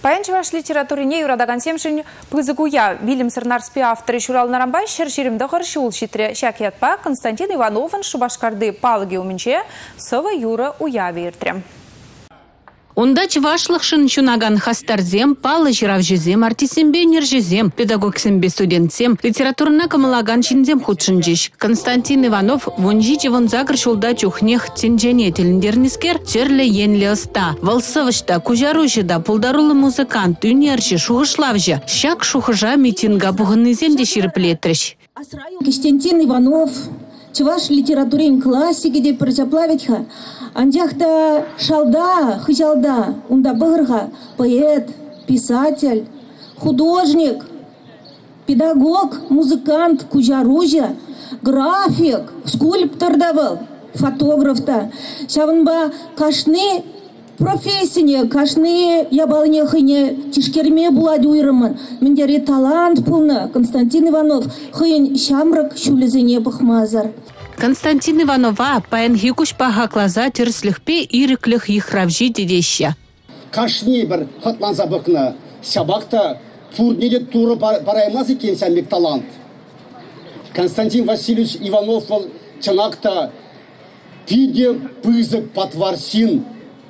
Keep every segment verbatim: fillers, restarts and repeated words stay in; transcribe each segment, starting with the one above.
Паянчы ваш литературине юрадаган семшін пызыгуя Вильям Сырнарспе авторы Шурал Нарамбай шершеримді ғыршыл шитре шакиятпа Константин Ивановын шубашкарды палыги умінче сова юра уяви иртрем. Онда чывашлықшын чунаган хастарзем, палы жиравжезем, артисембе нержезем, педагогсембе студентсем, литературна камалаган чинзем худшынжиш. Константин Иванов вонжичи вон загр шулда чухнех тенжене теліндернискер черле енле ыста. Валсывышта, кужарушыда, пулдарулы музыкант, үнерші, шуғышлавжы, шак шухыжа митинга бұғынызем де ширплетріш. Константин Иванов, чываш литературин классики деп прочаплавитха. Анжахта шалда, хыжалда, унда бырга, поэт, писатель, художник, педагог, музыкант, кужаружа, график, скульптор давал, фотограф-то. Шавынба кашны профессия, кашны ябалыне хыне тишкерме булади уйрымын. Мендери талант пулна, Константин Иванов, хыйын шамрак шулезене бахмазар. Константин Иванова паян хикуш паха клаза тирслихпе ириклих ихравжи дедеща. Кашни бір хатланса бұқны, сабақта пурнеде туры параймаз екен сәмбек талант. Константин Васильевич Иванов был чанакта виде пызык патварсин.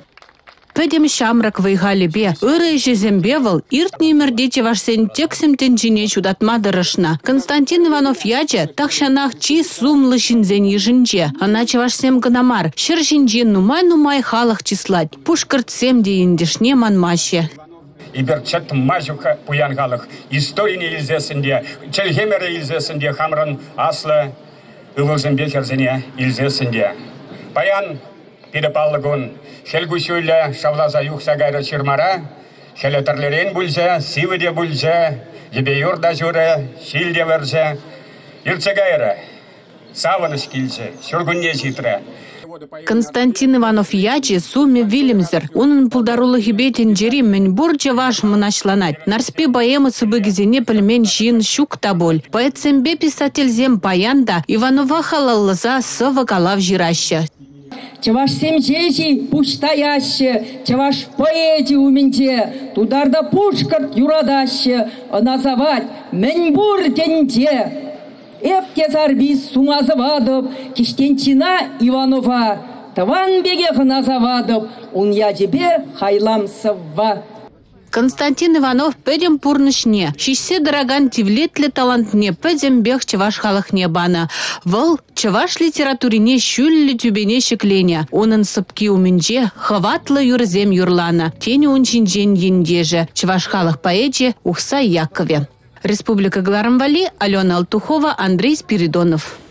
Пәдем шамрак вайгалебе, өрі жезембевал, иртне мердече вашсен тексем тенжине чудатма дырышна. Константин Иванов яче, такшанах чи сумлы шинзен ежінже, аначе вашсем гынамар, шыр жинже нумай-нумай халық числать, пушкыртсем дейіндешне манмаще. Иберчет мажуха пуянгалық, историяне илзесінде, челгемері илзесінде, хамрын аслы ылызымбекерзіне илзесінде. Паян пидепаллығын, Хелгусюля шавлаза юхса гайра чирмара, хелетерлерен бульзе, сивыде бульзе, ебе юрда жюре, хилде верзе, ирце гайра, саваныш килзе, сюргунне житре. Константин Иванов яче суме Вильямзер. Унын пулдарулы хибетен жери мен бурча ваш мынашланать. Нарспе боемы сыбыгизене пельмен жин щук таболь. Поэтсембе писательзем паянда Иванова халаллаза сыва калав жираща. Чаваш семчечи пуштаяще, чаваш поэти ументе, тударда пушкарт юрадаще, называть меньбур тенте. Эпке зарбис сумазывадып, киштенчина Иванова, таван бегех называдып, он я тебе хайламсыва. Константин Иванов пөдем пурнышне. Шишсе дороган тивлетле талантне пөдем бех чаваш халахне бана. Вол чаваш литературине шүллі тюбене шеклене. Онын сыпки уменже хватлы юрзем юрлана. Тені унчинжен ендеже. Чаваш халах поэче Ухса Якове. Республика Гларамвали, Алена Алтухова, Андрей Спиридонов.